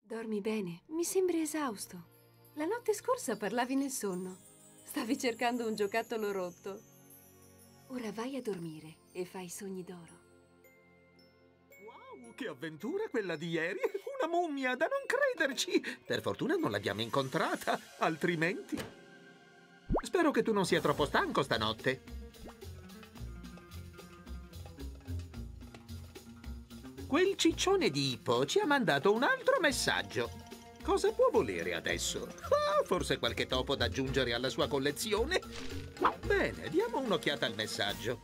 Dormi bene? Mi sembri esausto. La notte scorsa parlavi nel sonno. Stavi cercando un giocattolo rotto. Ora vai a dormire e fai sogni d'oro. Wow, che avventura quella di ieri! Una mummia, da non crederci! Per fortuna non l'abbiamo incontrata, altrimenti... Spero che tu non sia troppo stanco stanotte. Quel ciccione di Ippo ci ha mandato un altro messaggio. Cosa può volere adesso? Ah, forse qualche topo da aggiungere alla sua collezione? Bene, diamo un'occhiata al messaggio.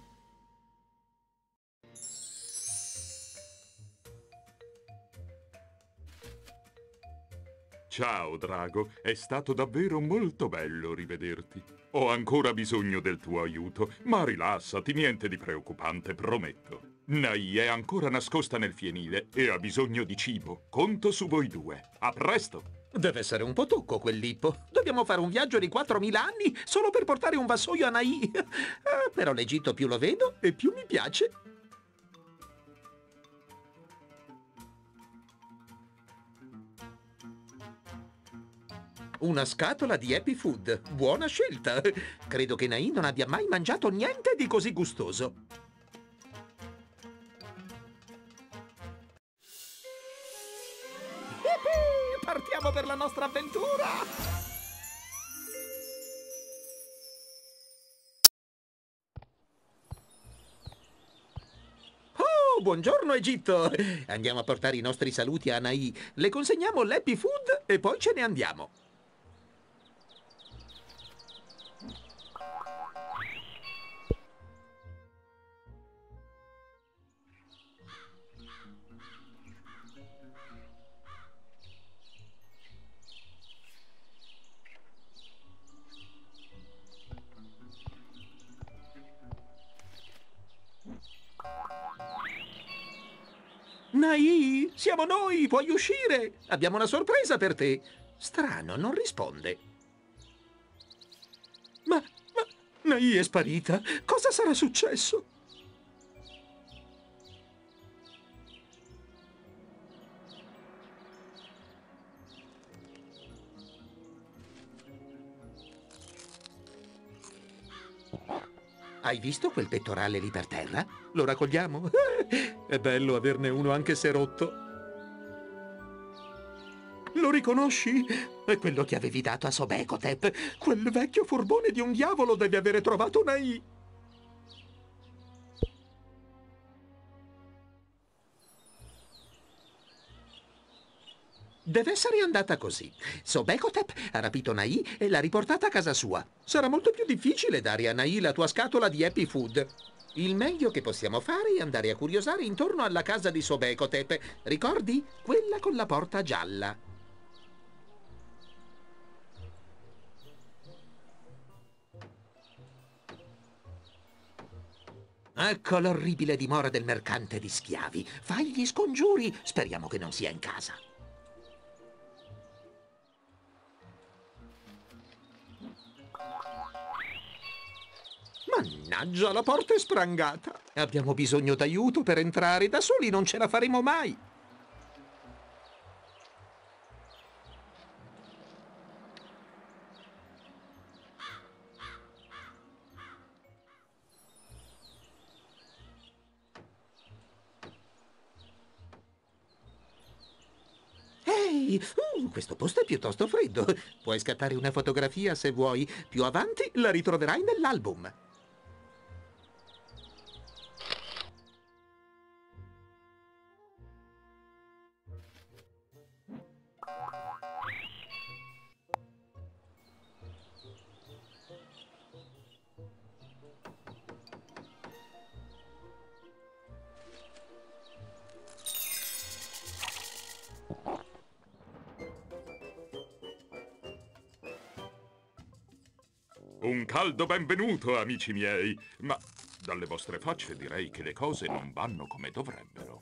Ciao, Drago. È stato davvero molto bello rivederti. Ho ancora bisogno del tuo aiuto, ma rilassati, niente di preoccupante, prometto. Nai è ancora nascosta nel fienile e ha bisogno di cibo. Conto su voi due. A presto! Deve essere un po' tocco quell'Ippo. Dobbiamo fare un viaggio di 4.000 anni solo per portare un vassoio a Nai. Però l'Egitto più lo vedo e più mi piace. Una scatola di Happy Food. Buona scelta. Credo che Nai non abbia mai mangiato niente di così gustoso. Yippee! Partiamo per la nostra avventura! Oh, buongiorno Egitto! Andiamo a portare i nostri saluti a Nai. Le consegniamo l'Happy Food e poi ce ne andiamo. Nai, siamo noi, puoi uscire! Abbiamo una sorpresa per te. Strano, non risponde. Ma Nai è sparita. Cosa sarà successo? Hai visto quel pettorale lì per terra? Lo raccogliamo? È bello averne uno anche se rotto. Lo riconosci? È quello che avevi dato a Sobekotep. Quel vecchio furbone di un diavolo deve avere trovato Nai. Deve essere andata così. Sobekotep ha rapito Nai e l'ha riportata a casa sua. Sarà molto più difficile dare a Nai la tua scatola di Happy Food. Il meglio che possiamo fare è andare a curiosare intorno alla casa di Sobekotep. Ricordi? Quella con la porta gialla. Ecco l'orribile dimora del mercante di schiavi. Fai gli scongiuri. Speriamo che non sia in casa. Mannaggia, la porta è sprangata. Abbiamo bisogno d'aiuto per entrare. Da soli non ce la faremo mai. Ehi, questo posto è piuttosto freddo. Puoi scattare una fotografia se vuoi. Più avanti la ritroverai nell'album. Un caldo benvenuto, amici miei. Ma dalle vostre facce direi che le cose non vanno come dovrebbero.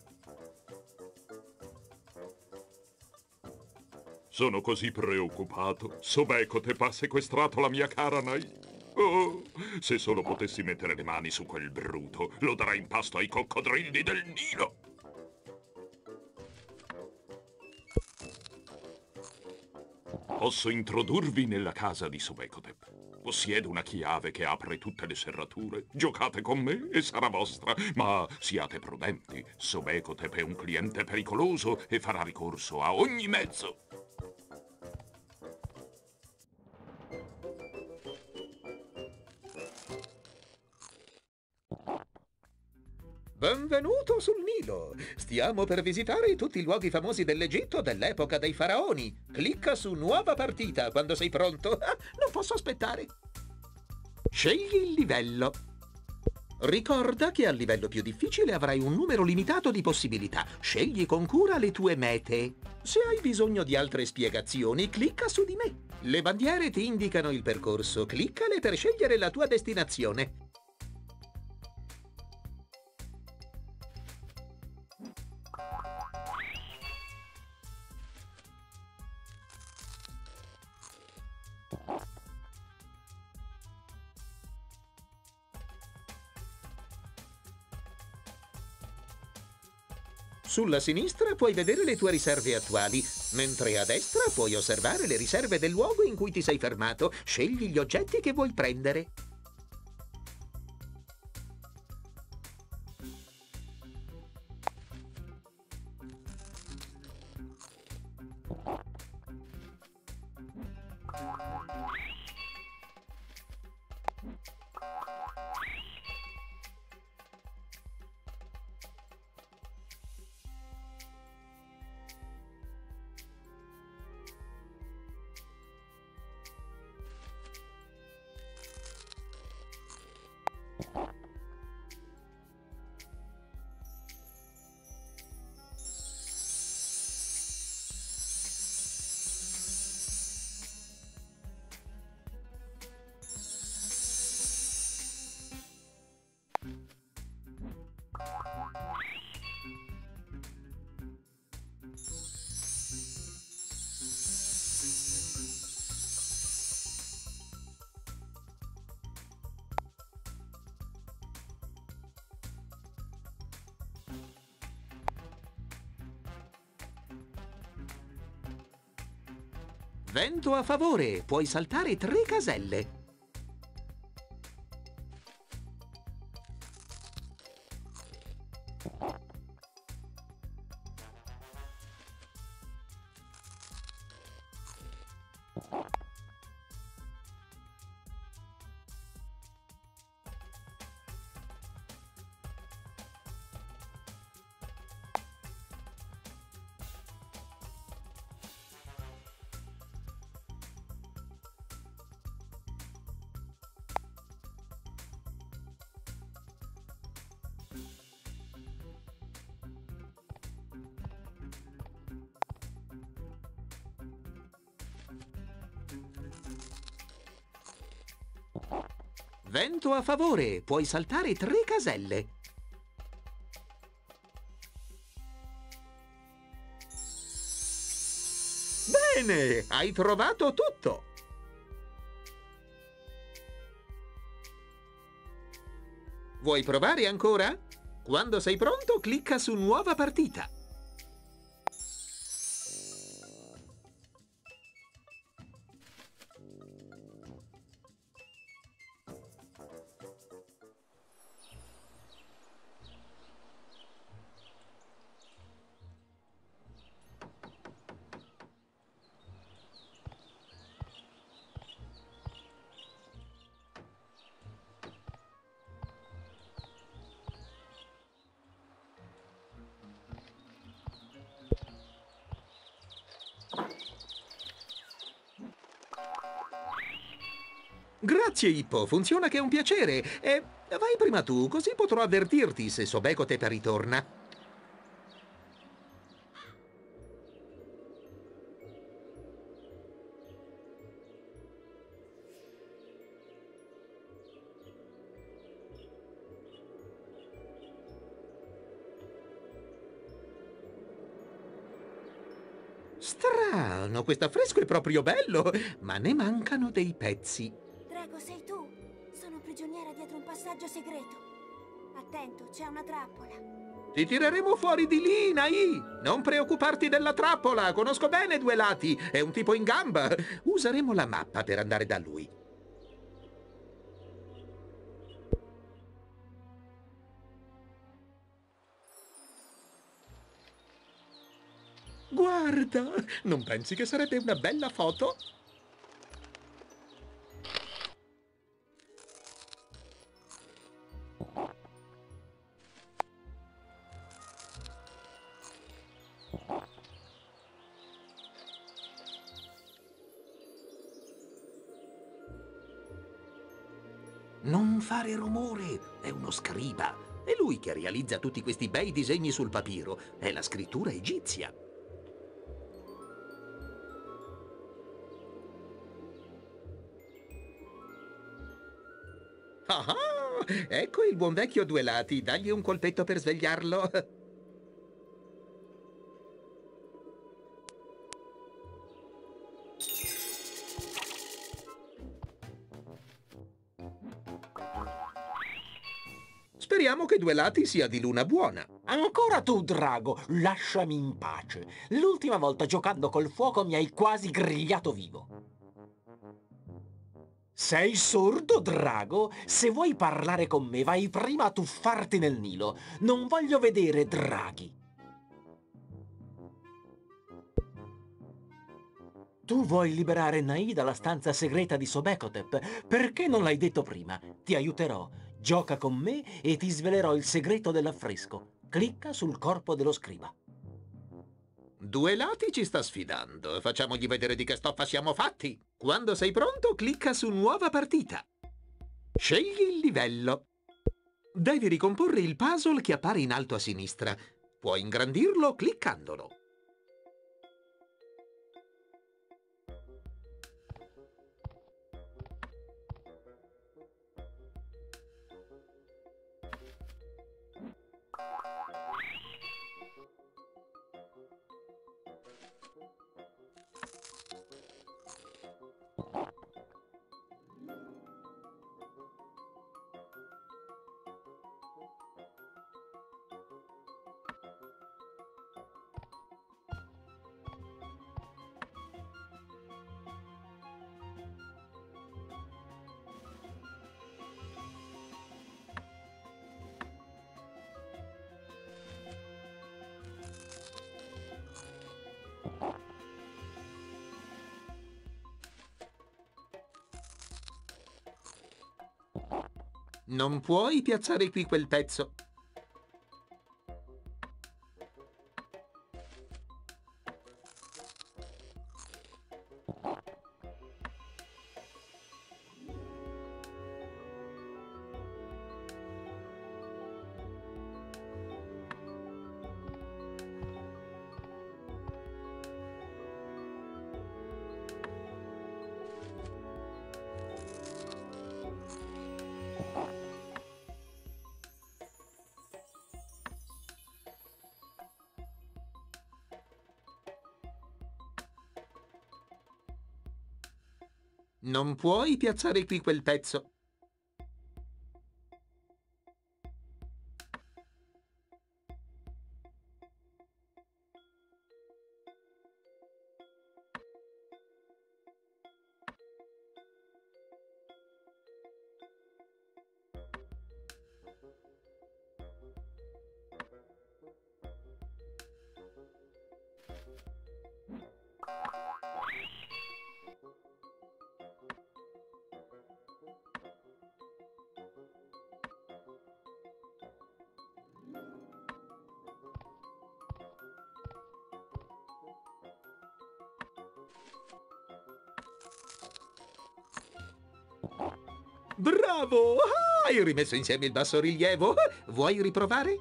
Sono così preoccupato. Sobekotep ha sequestrato la mia cara Nai. Oh, se solo potessi mettere le mani su quel bruto, lo darei in pasto ai coccodrilli del Nilo. Posso introdurvi nella casa di Sobekotep. Possiedo una chiave che apre tutte le serrature. Giocate con me e sarà vostra, ma siate prudenti. Sobekotep è un cliente pericoloso e farà ricorso a ogni mezzo. Benvenuto sul Nilo. Stiamo per visitare tutti i luoghi famosi dell'Egitto dell'epoca dei faraoni. Clicca su nuova partita quando sei pronto. Non posso aspettare. Scegli il livello. Ricorda che al livello più difficile avrai un numero limitato di possibilità. Scegli con cura le tue mete. Se hai bisogno di altre spiegazioni, clicca su di me. Le bandiere ti indicano il percorso. Cliccale per scegliere la tua destinazione. Sulla sinistra puoi vedere le tue riserve attuali, mentre a destra puoi osservare le riserve del luogo in cui ti sei fermato. Scegli gli oggetti che vuoi prendere. Vento a favore, puoi saltare 3 caselle. Vento a favore, puoi saltare 3 caselle. Bene, hai trovato tutto. Vuoi provare ancora? Quando sei pronto, clicca su nuova partita. Grazie, Ippo. Funziona che è un piacere. E vai prima tu, così potrò avvertirti se Sobekotep ritorna. Strano, questo affresco è proprio bello, ma ne mancano dei pezzi. Drago, sei tu? Sono prigioniera dietro un passaggio segreto. Attento, c'è una trappola. Ti tireremo fuori di lì, Nai! Non preoccuparti della trappola, conosco bene Due Lati, è un tipo in gamba. Useremo la mappa per andare da lui. Guarda, non pensi che sarebbe una bella foto? Non fare rumore, è uno scriba. È lui che realizza tutti questi bei disegni sul papiro. È la scrittura egizia. Ah, ecco il buon vecchio Due Lati. Dagli un colpetto per svegliarlo. Speriamo che Due Lati sia di luna buona. Ancora tu, drago, lasciami in pace. L'ultima volta giocando col fuoco mi hai quasi grigliato vivo. Sei sordo, drago? Se vuoi parlare con me, vai prima a tuffarti nel Nilo. Non voglio vedere draghi. Tu vuoi liberare Nai dalla stanza segreta di Sobekotep. Perché non l'hai detto prima? Ti aiuterò. Gioca con me e ti svelerò il segreto dell'affresco. Clicca sul corpo dello scriba. Due Lati ci sta sfidando. Facciamogli vedere di che stoffa siamo fatti. Quando sei pronto, clicca su Nuova partita. Scegli il livello. Devi ricomporre il puzzle che appare in alto a sinistra. Puoi ingrandirlo cliccandolo. Non puoi piazzare qui quel pezzo. Non puoi piazzare qui quel pezzo. Bravo! Ah, hai rimesso insieme il bassorilievo. Vuoi riprovare?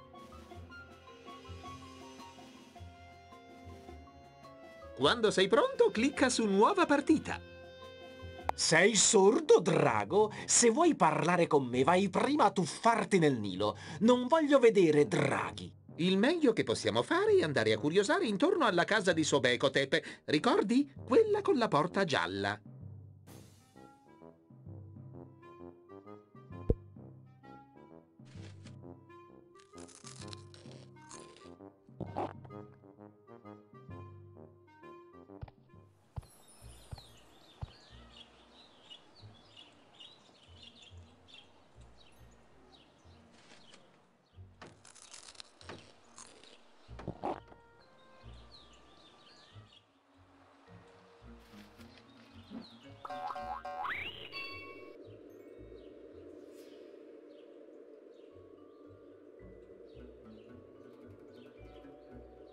Quando sei pronto, clicca su Nuova partita. Sei sordo, drago? Se vuoi parlare con me, vai prima a tuffarti nel Nilo. Non voglio vedere draghi. Il meglio che possiamo fare è andare a curiosare intorno alla casa di Sobekotep. Ricordi? Quella con la porta gialla.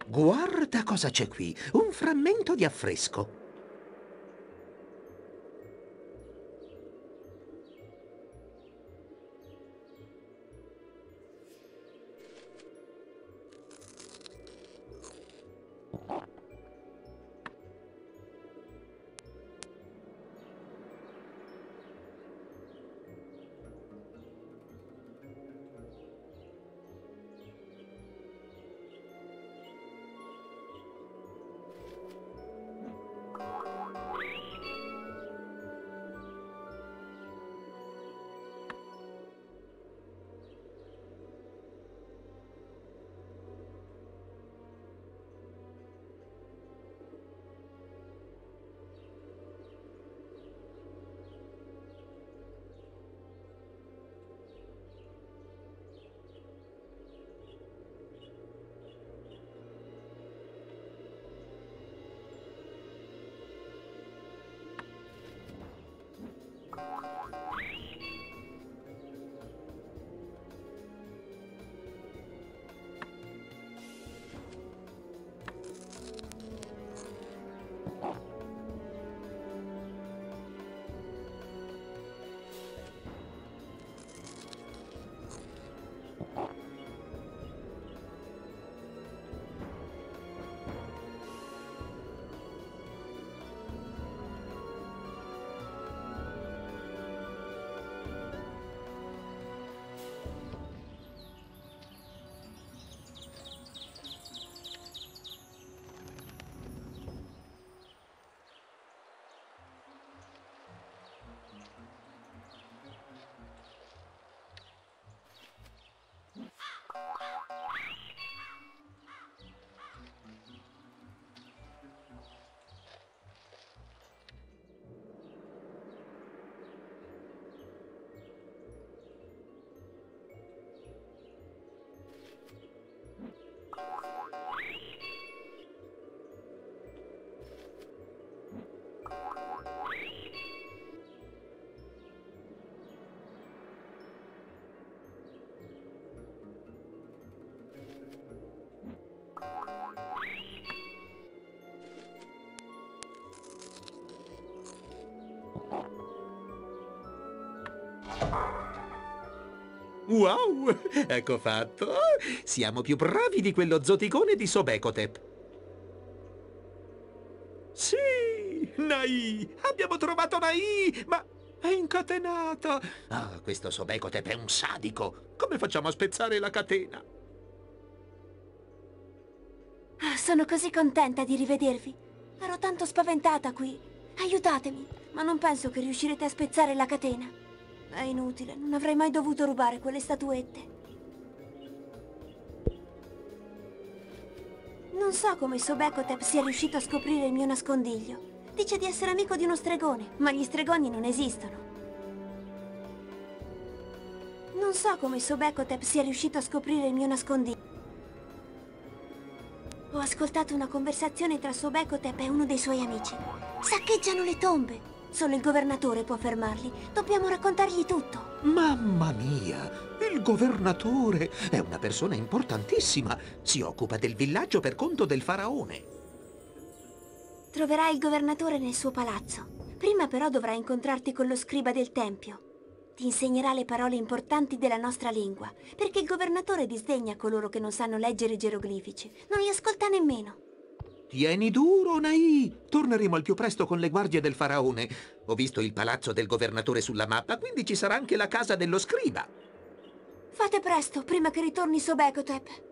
Guarda cosa c'è qui, un frammento di affresco. Wow, ecco fatto. Siamo più bravi di quello zoticone di Sobekotep. Sì, Nai! Abbiamo trovato Nai! Ma è incatenata! Ah, questo Sobekotep è un sadico! Come facciamo a spezzare la catena? Sono così contenta di rivedervi. Ero tanto spaventata qui. Aiutatemi, ma non penso che riuscirete a spezzare la catena. È inutile, non avrei mai dovuto rubare quelle statuette. Non so come Sobekotep sia riuscito a scoprire il mio nascondiglio. Dice di essere amico di uno stregone, ma gli stregoni non esistono. Non so come Sobekotep sia riuscito a scoprire il mio nascondiglio. Ho ascoltato una conversazione tra Sobekotep e uno dei suoi amici. Saccheggiano le tombe. Solo il governatore può fermarli. Dobbiamo raccontargli tutto. Mamma mia! Il governatore è una persona importantissima. Si occupa del villaggio per conto del faraone. Troverai il governatore nel suo palazzo. Prima però dovrai incontrarti con lo scriba del tempio. Ti insegnerà le parole importanti della nostra lingua, perché il governatore disdegna coloro che non sanno leggere i geroglifici. Non li ascolta nemmeno. Tieni duro, Nai! Torneremo al più presto con le guardie del faraone. Ho visto il palazzo del governatore sulla mappa, quindi ci sarà anche la casa dello scriba. Fate presto, prima che ritorni Sobekotep.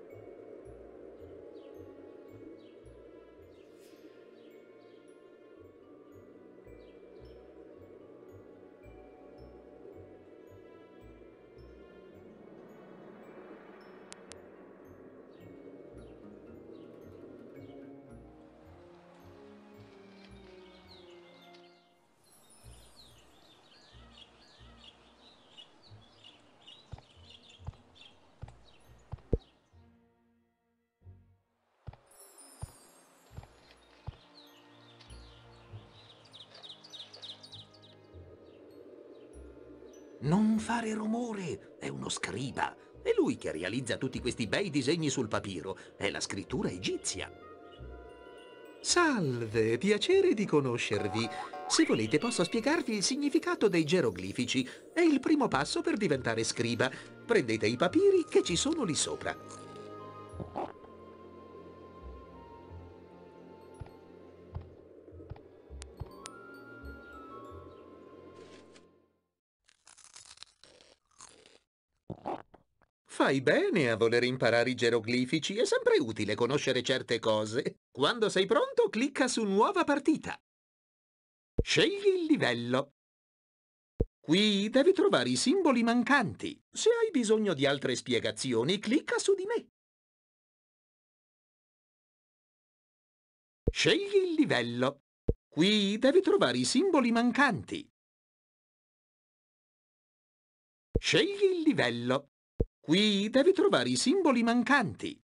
Non fare rumore, è uno scriba. È lui che realizza tutti questi bei disegni sul papiro. È la scrittura egizia. Salve, piacere di conoscervi. Se volete posso spiegarvi il significato dei geroglifici. È il primo passo per diventare scriba. Prendete i papiri che ci sono lì sopra. Fai bene a voler imparare i geroglifici, è sempre utile conoscere certe cose. Quando sei pronto, clicca su Nuova partita. Scegli il livello. Qui devi trovare i simboli mancanti. Se hai bisogno di altre spiegazioni, clicca su di me. Scegli il livello. Qui devi trovare i simboli mancanti. Scegli il livello. Qui devi trovare i simboli mancanti.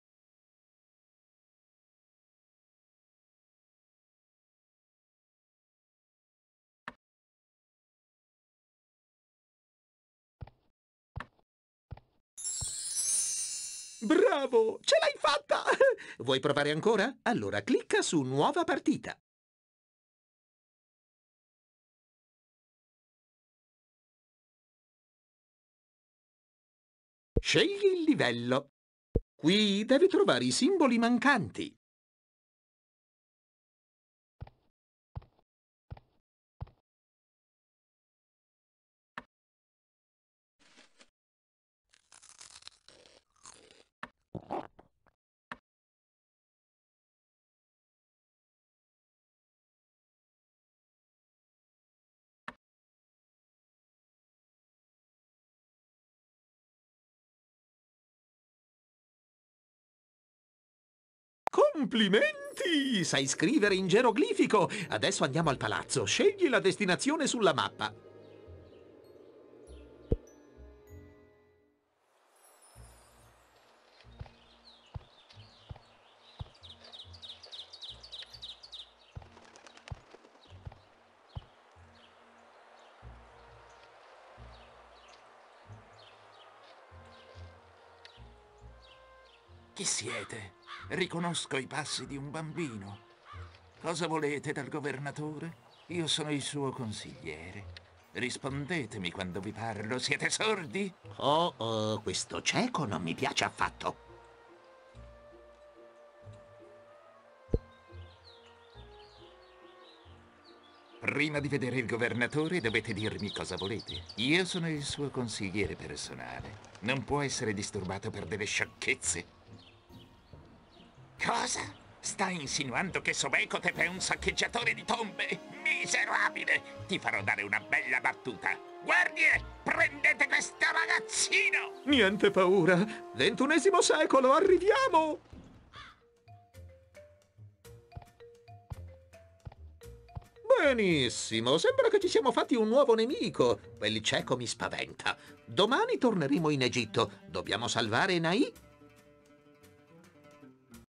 Bravo! Ce l'hai fatta! Vuoi provare ancora? Allora clicca su Nuova partita. Scegli il livello. Qui devi trovare i simboli mancanti. Complimenti! Sai scrivere in geroglifico! Adesso andiamo al palazzo. Scegli la destinazione sulla mappa. Chi siete? Riconosco i passi di un bambino. Cosa volete dal governatore? Io sono il suo consigliere. Rispondetemi quando vi parlo. Siete sordi? Questo cieco non mi piace affatto. Prima di vedere il governatore dovete dirmi cosa volete. Io sono il suo consigliere personale. Non può essere disturbato per delle sciocchezze. Cosa? Sta insinuando che Sobekotep è un saccheggiatore di tombe? Miserabile! Ti farò dare una bella battuta. Guardie, prendete questo ragazzino! Niente paura. XXI secolo, arriviamo! Benissimo, sembra che ci siamo fatti un nuovo nemico. Quel cieco mi spaventa. Domani torneremo in Egitto. Dobbiamo salvare Enai